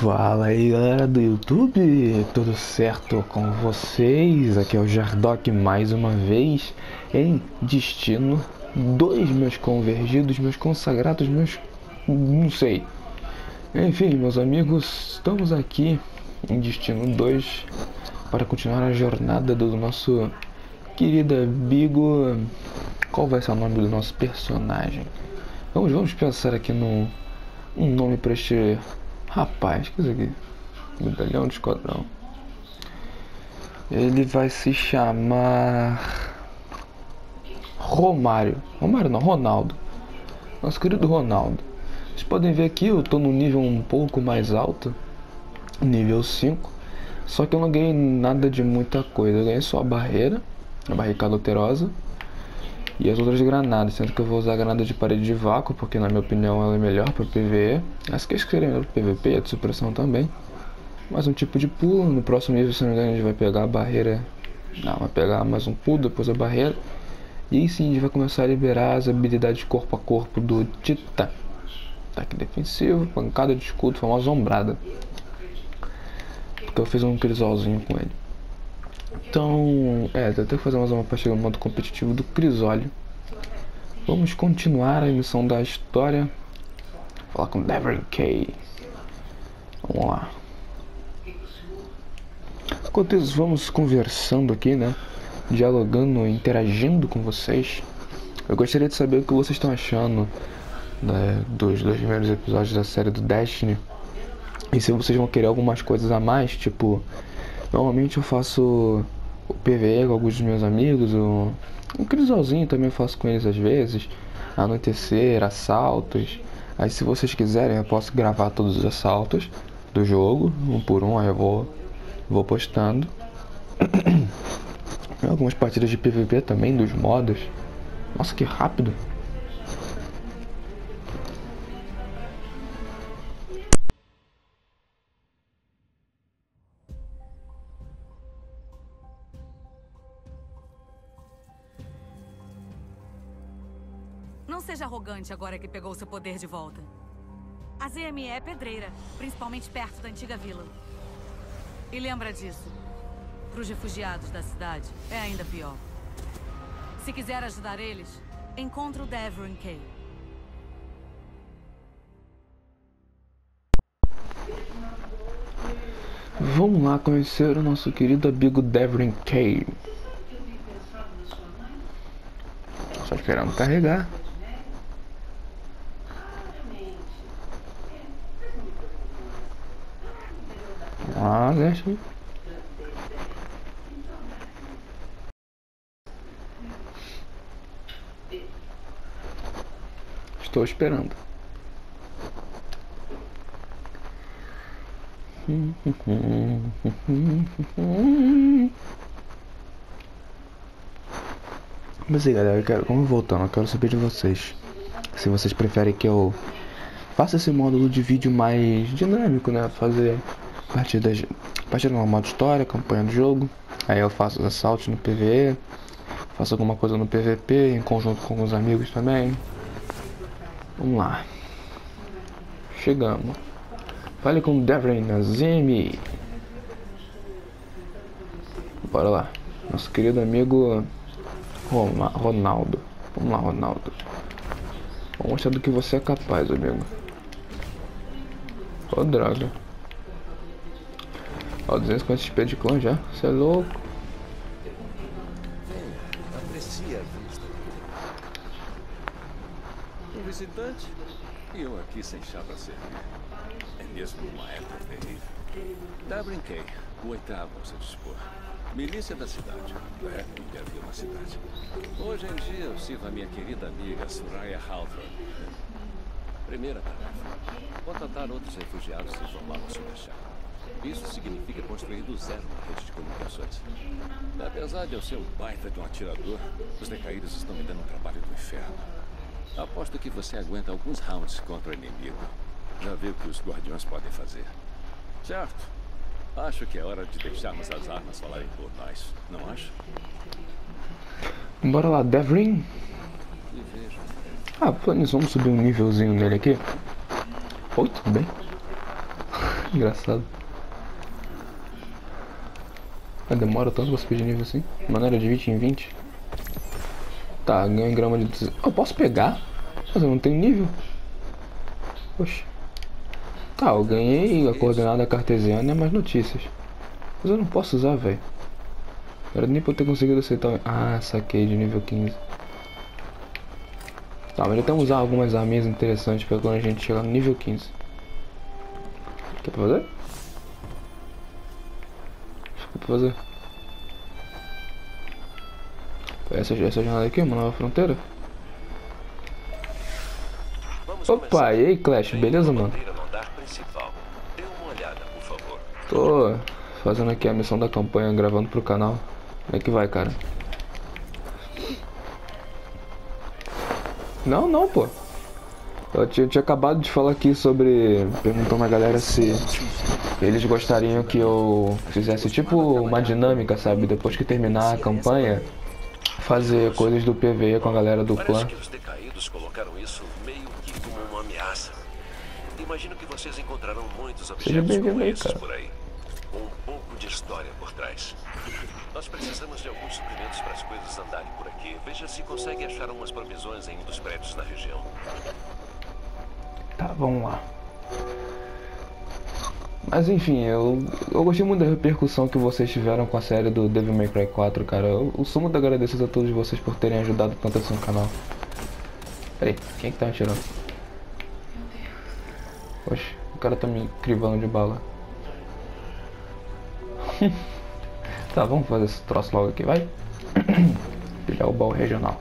Fala aí galera do YouTube, tudo certo com vocês? Aqui é o Jardock mais uma vez em Destino 2, meus convergidos, meus consagrados, meus... não sei. Enfim, meus amigos, estamos aqui em Destino 2 para continuar a jornada do nosso querido amigo. Qual vai ser o nome do nosso personagem? Vamos pensar aqui num nome para este rapaz, que é isso aqui? Medalhão de esquadrão. Ele vai se chamar Romário não, Ronaldo. Nosso querido Ronaldo. Vocês podem ver aqui, eu tô no nível um pouco mais alto, nível 5. Só que eu não ganhei nada de muita coisa. Eu ganhei só a barreira, a barricada alterosa e as outras granadas, sendo que eu vou usar a granada de parede de vácuo, porque na minha opinião ela é melhor para PvE. Essa que seria melhor para PvP, a de supressão também. Mais um tipo de pulo. No próximo nível, se não me engano, a gente vai pegar a barreira. Não, vai pegar mais um pulo, depois a barreira. E aí sim a gente vai começar a liberar as habilidades corpo a corpo do Titã. Ataque defensivo, pancada de escudo, famosa ombrada. Porque eu fiz um crisolzinho com ele. Então, eu tenho que fazer mais uma partida no modo competitivo do Crisólio. Vamos continuar a missão da história. Falar com Devrin Kay. Vamos lá. Enquanto isso, vamos conversando aqui, né? Dialogando, interagindo com vocês. Eu gostaria de saber o que vocês estão achando, né, dos dois primeiros episódios da série do Destiny. E se vocês vão querer algumas coisas a mais, tipo... Normalmente eu faço o PvE com alguns dos meus amigos, um crisolzinho também eu faço com eles às vezes, anoitecer, assaltos. Aí se vocês quiserem eu posso gravar todos os assaltos do jogo, um por um, aí eu vou postando. Algumas partidas de PvP também, dos modos. Nossa, que rápido! Não seja arrogante agora que pegou seu poder de volta. A ZME é pedreira, principalmente perto da antiga vila. E lembra disso. Para os refugiados da cidade, é ainda pior. Se quiser ajudar eles, encontre o Devrin Kay. Vamos lá conhecer o nosso querido amigo Devrin Kay. Só esperando carregar. Deixa eu... Estou esperando. Mas aí galera, eu quero saber de vocês. Se vocês preferem que eu faça esse módulo de vídeo mais dinâmico, né? Fazer partida no modo história, campanha do jogo. Aí eu faço os assaltos no PvE, faço alguma coisa no PvP, em conjunto com os amigos também. Vamos lá. Chegamos. Fale com Devrin Nazimi. Bora lá. Nosso querido amigo Ronaldo. Vamos lá, Ronaldo. Vamos mostrar do que você é capaz, amigo. Ô, droga. Ó, 250 XP de clã já. Você é louco. Aprecia a vista. Um visitante e eu aqui sem chá para servir. É mesmo uma época terrível. Devrin Kay, o oitavo ao seu dispor. Milícia da cidade. Deve uma cidade. Hoje em dia eu sirvo a minha querida amiga Soraya Halford. Primeira tarefa: contratar outros refugiados e formá-los sob a chave. Isso significa construir do zero uma rede de comunicações. Apesar de eu ser um baita de um atirador, os decaídos estão me dando um trabalho do inferno. Aposto que você aguenta alguns rounds contra o inimigo. Já viu o que os guardiões podem fazer. Certo. Acho que é hora de deixarmos as armas falarem por nós, não acha? Bora lá, Devrin. Vamos subir um nívelzinho nele aqui. Oi, tudo bem? Engraçado. Mas demora tanto pra subir de nível assim? Maneira de 20 em 20. Tá, ganhei um grama de... Eu posso pegar? Mas eu não tenho nível. Oxe. Tá, eu ganhei a coordenada cartesiana e mais notícias. Mas eu não posso usar, velho. Era nem pra eu ter conseguido aceitar... Ah, saquei de nível 15. Tá, mas já temos usar algumas arminhas interessantes pra quando a gente chegar no nível 15. Quer fazer? Acho que fazer. Essa jornada aqui é uma nova fronteira. Opa, e aí Clash, beleza, mano? Tô fazendo aqui a missão da campanha, gravando pro canal. Como é que vai, cara? Não, pô. Eu tinha acabado de falar aqui sobre... Perguntando a galera se eles gostariam que eu fizesse tipo uma dinâmica, sabe? Depois que terminar a campanha, fazer coisas do PvE com a galera do clã. Parece que os decaídos colocaram isso meio que como uma ameaça. Imagino que vocês encontrarão muitos objetos como esses por aí, com um pouco de história por trás. Nós precisamos de alguns suprimentos para as coisas andarem por aqui. Veja se consegue achar umas provisões em um dos prédios na região. Tá, vamos lá. Mas enfim, eu gostei muito da repercussão que vocês tiveram com a série do Devil May Cry 4, cara. Eu sou muito agradecido a todos vocês por terem ajudado tanto assim no canal. Peraí, quem é que tá me tirando? Oxe, o cara tá me crivando de bala. Tá, vamos fazer esse troço logo aqui, vai. Pegar o baú regional.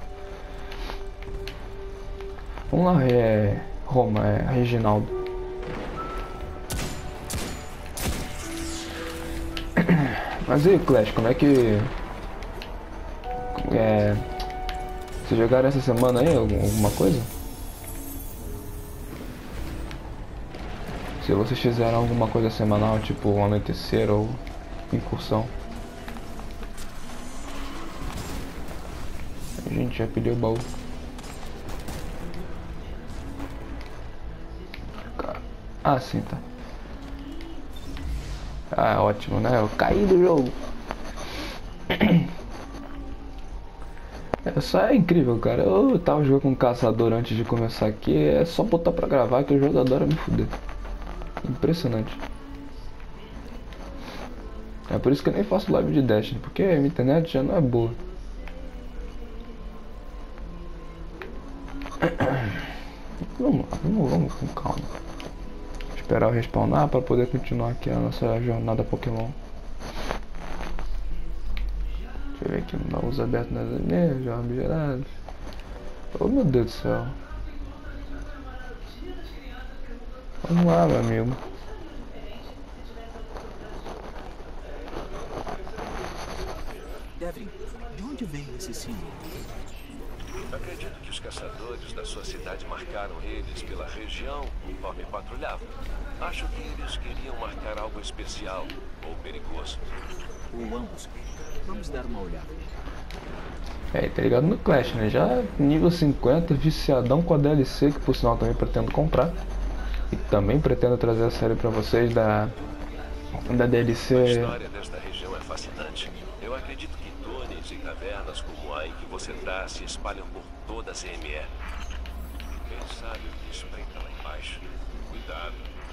Vamos lá, Roma, Reginaldo. Mas e aí, Clash, como é que... Vocês jogaram essa semana aí alguma coisa? Se vocês fizeram alguma coisa semanal, tipo um anoitecer ou incursão. A gente já pediu o baú. Ah, sim, tá. Ah, ótimo, né? Eu caí do jogo. Só é incrível, cara. Eu tava jogando com um caçador antes de começar aqui. É só botar pra gravar que o jogo adora me fuder. Impressionante. É por isso que eu nem faço live de Destiny, porque a minha internet já não é boa. Vamos com calma. Esperar eu respawnar para poder continuar aqui a nossa jornada Pokémon. Deixa eu ver aqui, não dá uso aberto nas e-mails, jogos gerados. Oh meu Deus do céu. Vamos lá, meu amigo. Devin, de onde vem esse símbolo? Acredito que os caçadores da sua cidade marcaram eles pela região conforme patrulhavam. Acho que eles queriam marcar algo especial ou perigoso. Ou ambos. Vamos dar uma olhada. Tá ligado no Clash, né? Já nível 50, viciadão com a DLC, que por sinal também pretendo comprar. E também pretendo trazer a série pra vocês da DLC. A história desta região é fascinante. Eu acredito que túneis e cavernas como a em que você está se espalham por toda a CME. Quem sabe o que espreita lá embaixo? Cuidado.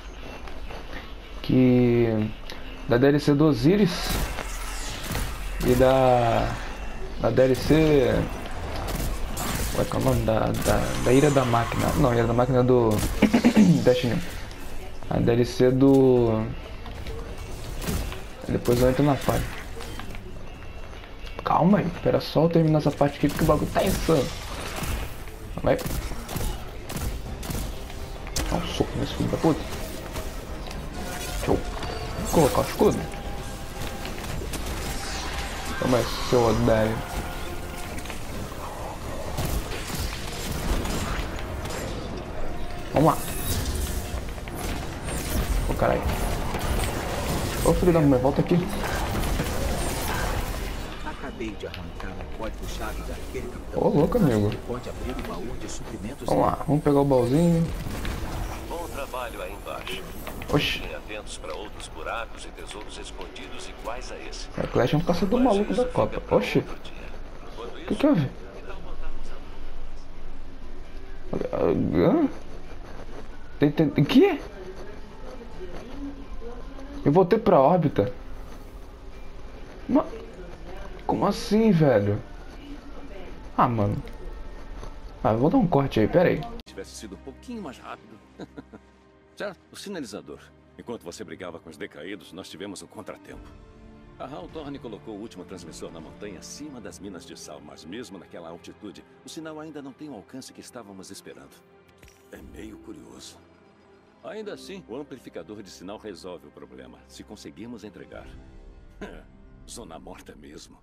Que da DLC do Osiris e da DLC, qual é que é o nome? Da Ira da Máquina. Não, Ira da Máquina do Destiny. A DLC do... Depois eu entro na parte. Calma aí, espera só eu terminar essa parte aqui que o bagulho tá insano. Vai. Dá um soco nesse filho da puta. Deixa eu colocar o escudo. Toma aí, seu otário. Vamos lá. Ô caralho. Ô filho da mãe, volta aqui. Acabei de arrancar o código-chave daquele capitão. Ô louco, amigo. Pode abrir o baú de suprimentos. Vamos lá, vamos pegar o baúzinho. Bom trabalho. trabalho aí embaixo. Oxi. Fiquem atentos para outros buracos e tesouros escondidos iguais a esse. A Clash é um caçador maluco da Copa. Oxi. O que houve? O que? Eu voltei pra órbita? Mas... Como assim, velho? Ah, mano. Ah, vou dar um corte aí, pera aí. Tivesse sido um pouquinho mais rápido. Certo? O sinalizador. Enquanto você brigava com os decaídos, nós tivemos um contratempo. A Hawthorne colocou o último transmissor na montanha acima das minas de sal, mas mesmo naquela altitude, o sinal ainda não tem o alcance que estávamos esperando. É meio curioso. Ainda assim, o amplificador de sinal resolve o problema, se conseguirmos entregar. Zona morta mesmo.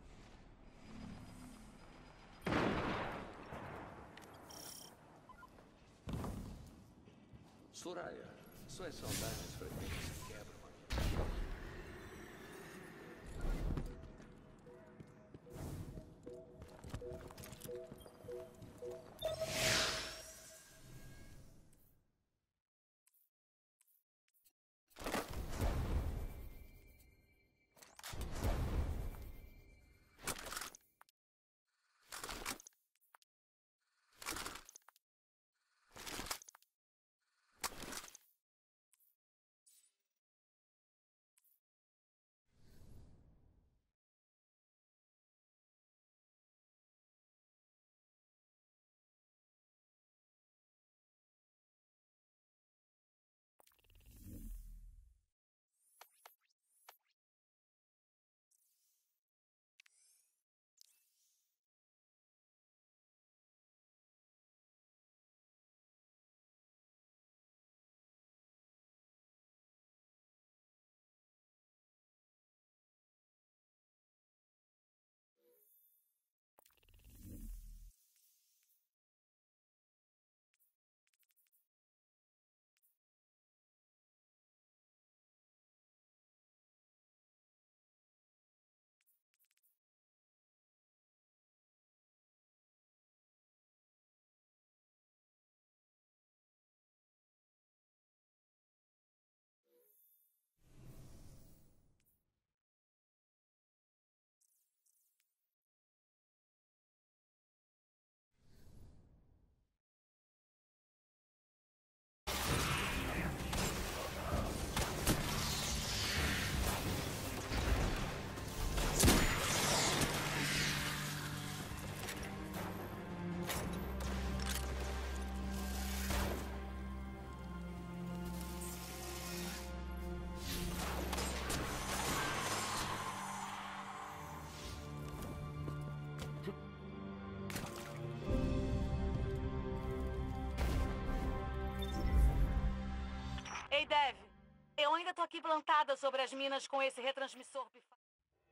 Soraya, suas sondagens frequentes se quebram. Ei, Dev, eu ainda tô aqui plantada sobre as minas com esse retransmissor pifado.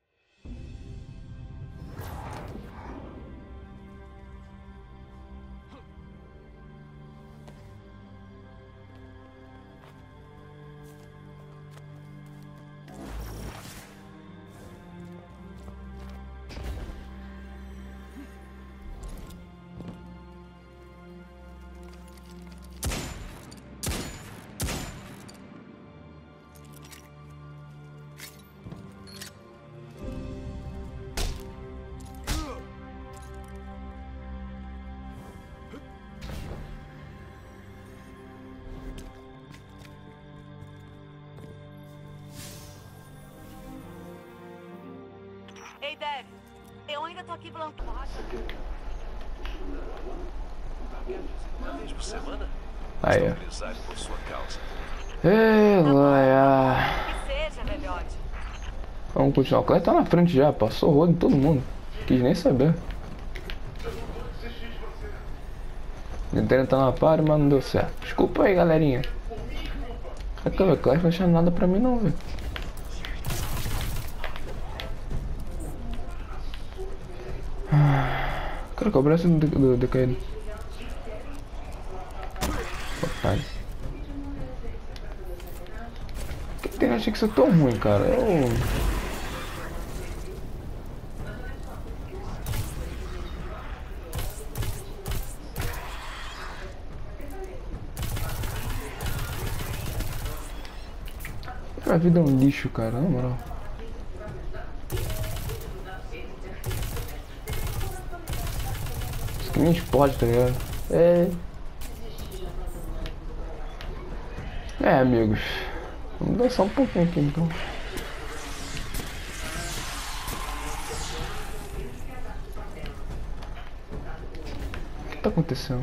Ei, Dev, eu ainda tô aqui plantada. Uma vez por semana? Aí, Estou ó. grisalho por sua causa. Que seja, velhote. Vamos continuar. O Clash tá na frente já, passou o rodo em todo mundo. Quis nem saber. Tentei entrar na party, mas não deu certo. Desculpa aí, galerinha. O Clash não achar nada pra mim não, velho. Cara, qual é o braço do decaído? Otário. Por que tem achei que isso é tão ruim, cara? A vida é um lixo, cara, na moral. Isso que nem explode, tá ligado? Amigos. Vamos dançar um pouquinho aqui, então. O que tá acontecendo?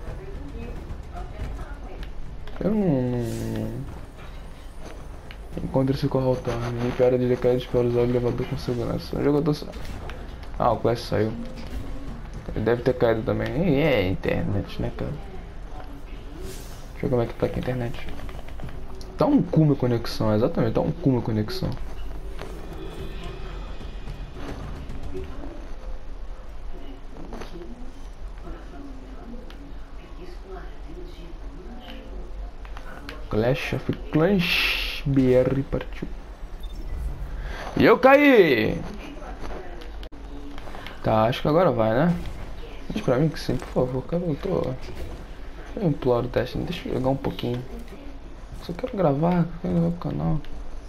Eu não encontre-se com o Haltar. Me impera de caídos para usar o elevador com segurança. O jogador saiu. Ah, o Clash saiu. Ele deve ter caído também. E é internet, né, cara? Deixa eu ver como é que tá aqui a internet. Tá um cu minha conexão, exatamente, tá um cu minha conexão. Clash of Clans BR partiu. E eu caí! Tá, acho que agora vai, né? Diz pra mim que sim, por favor, cara, eu imploro o teste, deixa eu jogar um pouquinho. Só quero gravar pro canal.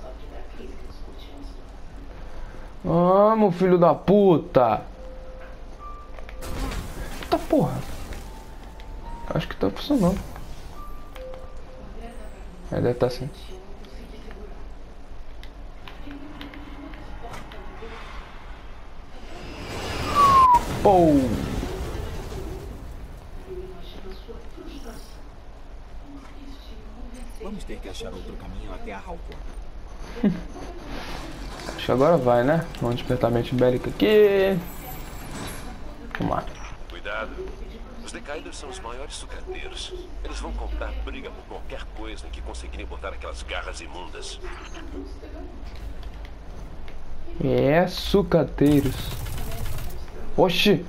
Vamos, filho da puta! Eita porra! Acho que tá funcionando. Deve estar assim. Pou! Vamos ter que achar outro caminho até a Halcor. Acho que agora vai, né? Vamos despertar a mente bélica aqui. Vamos lá. Cuidado. Os decaídos são os maiores sucateiros. Eles vão comprar briga por qualquer coisa em que conseguirem botar aquelas garras imundas. Sucateiros. Oxi!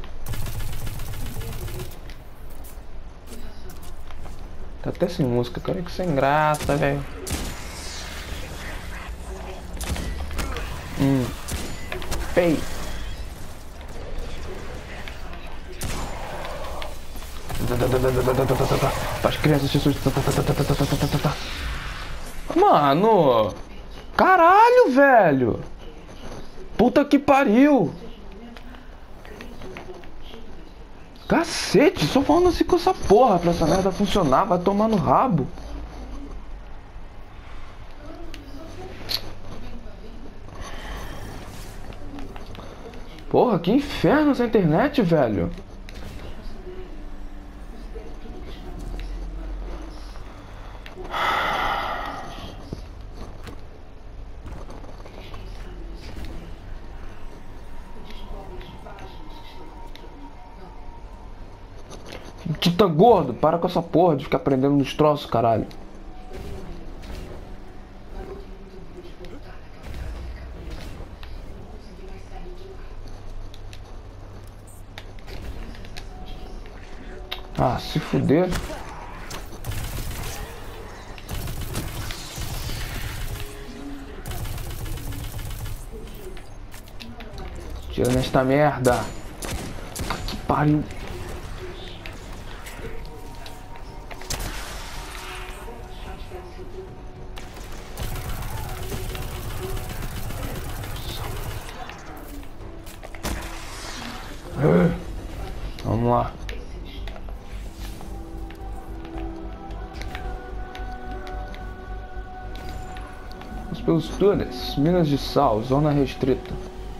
Tá até sem música, cara, que sem graça, velho. Fei. As crianças, Jesus. Mano! Caralho, velho! Puta que pariu! Cacete, só falando assim com essa porra pra essa merda funcionar, vai tomar no rabo. Porra, que inferno essa internet, velho. Titã gordo, para com essa porra de ficar prendendo nos troços, caralho. Ah, se fuder. Tira nesta merda. Que pariu. Vamos lá. Vamos pelos túneis. Minas de sal, zona restrita.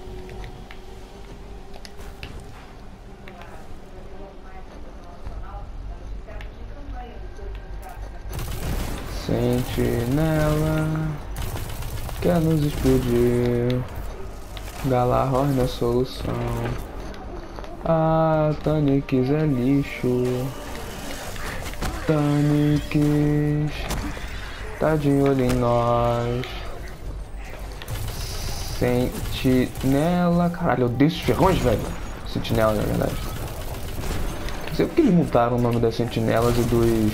Sentinela quer nos explodir. Galahorn na solução. Ah, Tanix é lixo. Tanix tá de olho em nós. Sentinela. Caralho, eu odeio esses ferrões, velho. Sentinela, na verdade. Não sei porque eles mudaram o nome das sentinelas e dos.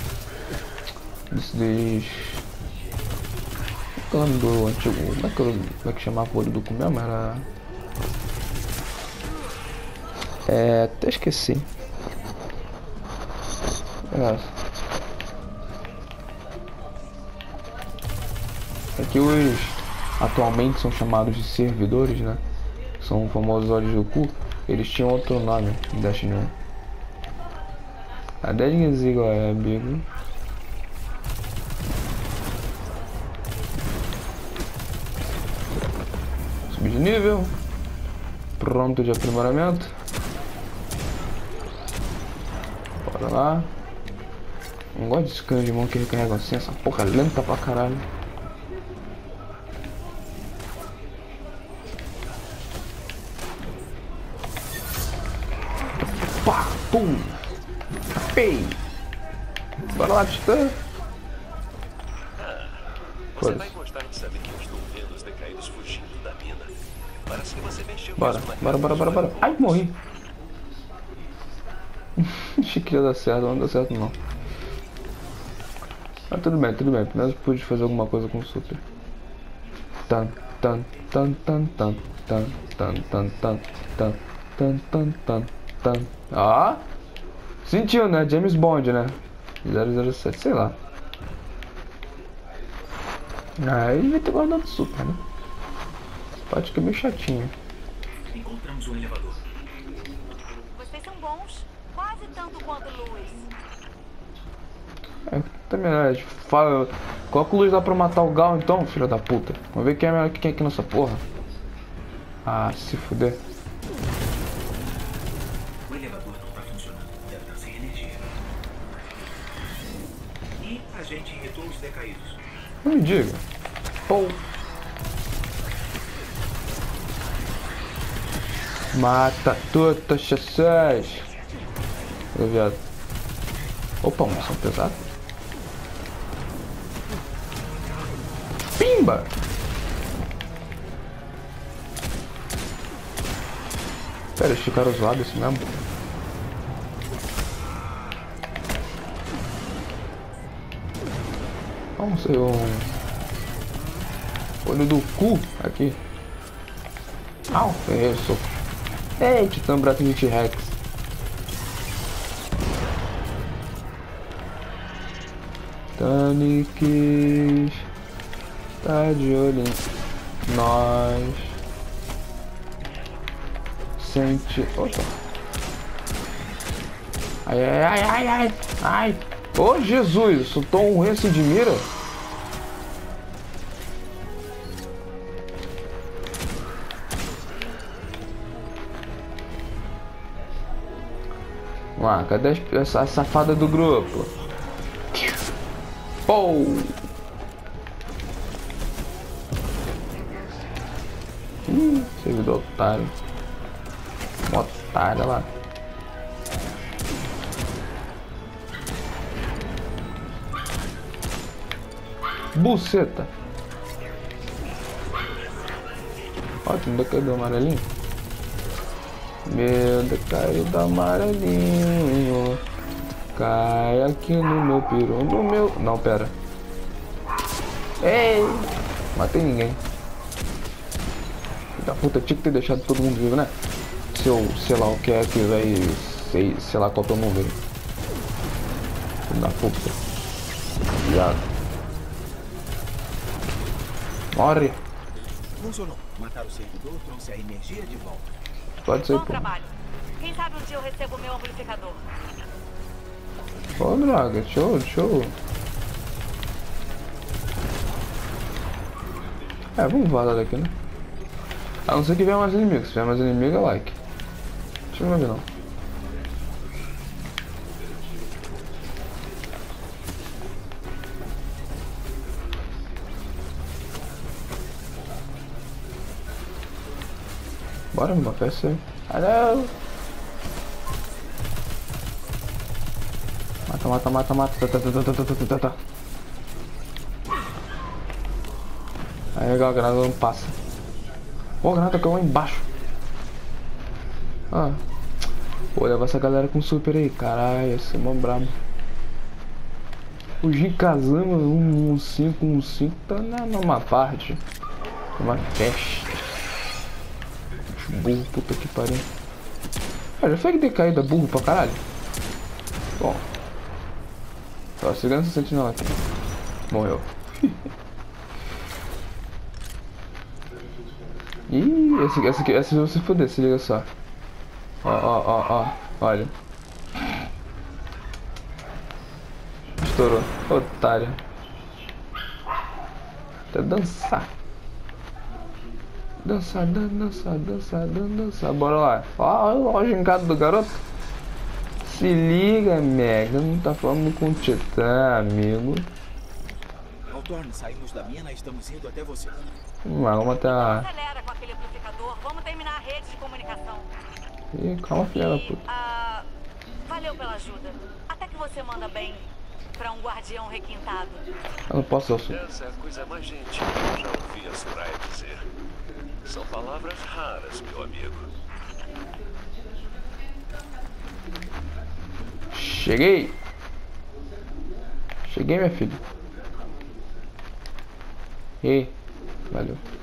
Qual é o nome do antigo? Como é que chamava o olho do cu mesmo? Era. Até esqueci. É que os atualmente são chamados de servidores, né? São famosos olhos do cu. Eles tinham outro nome em Destiny 1. A Destiny é amigo. Subir de nível. Pronto de aprimoramento. Bora lá. Não gosto desse cano de mão que recarrega assim. Essa porra é lenta pra caralho. Pá, pum. Pei. Bora lá, Titã. Você vai gostar de saber que eu estou vendo os decaídos fugindo da mina. Parece que você mexeu Bora, mesmo bora, bora, bora, bora. Ai, morri. Achei que ia dar certo, não deu certo não. Mas tudo bem, tudo bem. Pelo menos pude fazer alguma coisa com o super. Tan, tan, tan, tan, tan, tan, tan, tan, tan, tan, tan, tan, tan, tan. Ah! Sentiu, né? James Bond, né? 007, sei lá. Ah, ele vai ter guardado super, né? Parte que é meio chatinho. Encontramos um elevador. Vocês são bons. Quase tanto quanto o Luiz. É, também é, fala. Coloca o luz lá pra matar o Gal então, filho da puta. Vamos ver quem é melhor que quem aqui nessa porra. Ah, se fuder. O elevador não está funcionando. Deve estar sem energia. E a gente irritou os decaídos. Não me diga. Pô. Mata todas chassés. Ô, viado. Opa, munição pesada. Pimba! Pera, esse cara zoado esse mesmo. Vamos ser um olho do cu aqui. Au, isso. Ei, Titã Braço de T-Rex. Tanix tá de olho em nós. Sente. Opa. Ai, ai, ai, ai, ai, ai. Ô, Jesus, soltou um ranço de mira. Vamos lá, cadê a safada do grupo? Pou! Servidor otário. Otário, olha lá. Buceta! Ó, tem um decaído amarelinho. Meu decaído amarelinho. Cai aqui no meu peru, no meu... Não, pera. Ei! Matei ninguém. Da puta, tinha que ter deixado todo mundo vivo, né? Seu, sei lá o que é que vai... Sei lá qual é o número. Da puta. Viado. Morre. Funcionou. Matar o servidor trouxe a energia de volta. Pode ser, Bom pô. trabalho. Quem sabe um dia eu recebo o meu amplificador. Ô, droga, show, show. É, vamos vazar daqui, né? A não ser que venha mais inimigos. Se vier mais inimigo, é like. Deixa eu ver não. Bora, meu peça aí. Alô! Mata, mata, mata. Tá. Aí, legal, a granada não passa. Ó, a granada caiu lá embaixo. Ah. Vou levar essa galera com super aí. Caralho, esse é mó brabo. O Jikazama 11515 tá numa parte. Uma festa. Burro, puta que pariu. Ah, já foi que ter caído burro pra caralho. Bom. Só segurança sentinela aqui. Morreu. Ih, esse vai se foder, se liga só. Ó, olha. Estourou, otário. Até dançar. Dançar. Bora lá. Ó a gingada do garoto. Se liga, Mega. Não tá falando com o Titã, amigo. Hawthorne, saímos da mina e estamos indo até você. Vamos até a... Acelera com aquele amplificador. Vamos terminar a rede de comunicação. Ih, calma, filha da puta. Valeu pela ajuda. Até que você manda bem pra um guardião requintado. Eu não posso... Essa é a coisa mais gentil que eu já ouvi a Soraya dizer. São palavras raras, meu amigo. Cheguei, minha filha. E valeu.